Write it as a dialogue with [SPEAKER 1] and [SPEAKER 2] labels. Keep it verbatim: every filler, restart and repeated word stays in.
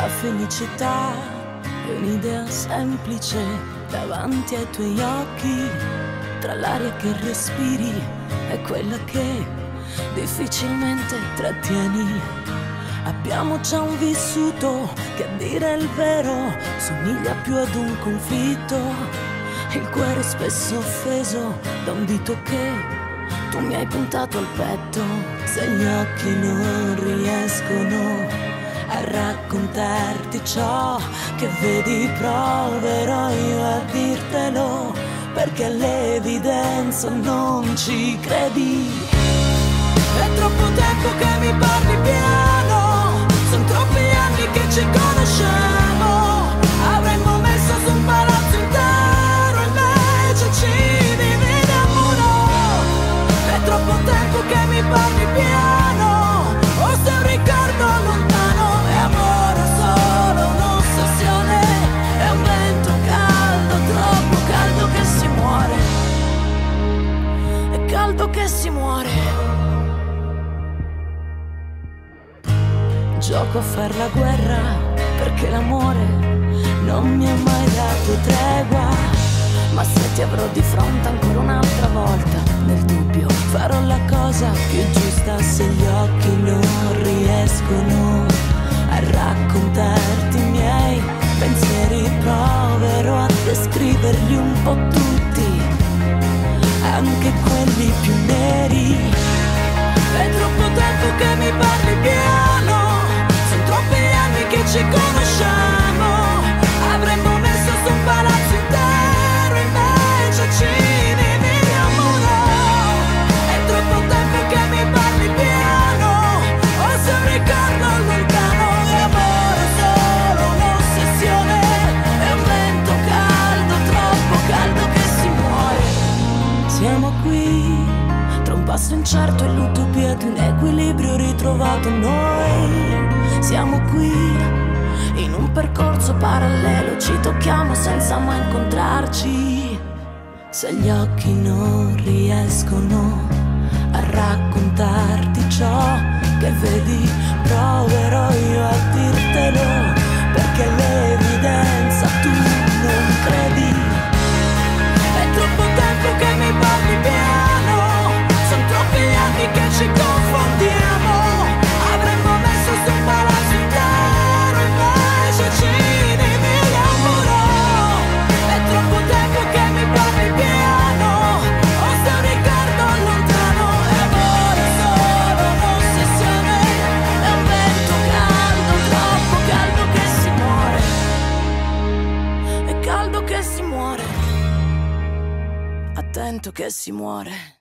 [SPEAKER 1] La felicità è un'idea semplice davanti ai tuoi occhi, tra l'aria che respiri e quella che difficilmente trattieni. Abbiamo già un vissuto che, a dire il vero, somiglia più ad un conflitto, il cuore spesso offeso da un dito che tu mi hai puntato al petto. Se gli occhi non riescono a raccontarti ciò che vedi, proverò io a dirtelo, perché all'evidenza non ci credi. È troppo tempo che mi parli piano, sono troppi anni che ci conosciamo. Avremmo messo su un palazzo intero, invece ci dividiamo uno. È troppo tempo che mi parli piano, o se un ricordo lontano. È amore solo un'ossessione, è un vento caldo, troppo caldo che si muore. È caldo che si muore. Gioco a far la guerra perché l'amore non mi ha mai dato tregua. Ma se ti avrò di fronte ancora un'altra volta, nel dubbio farò la cosa più giusta. Se gli occhi non riescono a raccontarti i miei pensieri, proverò a descriverli un po' tutti, anche quelli più neri. È troppo tempo che mi parli piano, troppi anni che ci conosciamo. Avremmo messo su un palazzo intero, invece ci dividiamo uno. È troppo tempo che mi parli piano, o se un ricordo lontano. È amore solo un'ossessione, è un vento caldo, troppo caldo che si muore. Siamo qui tra un passo incerto e l'utopia di un equilibrio ritrovato noi. Siamo qui in un percorso parallelo, ci tocchiamo senza mai incontrarci. Se gli occhi non riescono a raccontarti ciò che vedi, proverò io a dirtelo, perché l'evidenza tu non credi. È troppo tempo che mi parli piano, sono troppi anni che ci confondiamo. Avremmo messo su un palazzo intero, invece ci dividiamo uno. È troppo tempo che mi parli piano, o se un ricordo lontano. È amore solo un'ossessione, è un vento caldo, troppo caldo che si muore. È caldo che si muore, attento che si muore.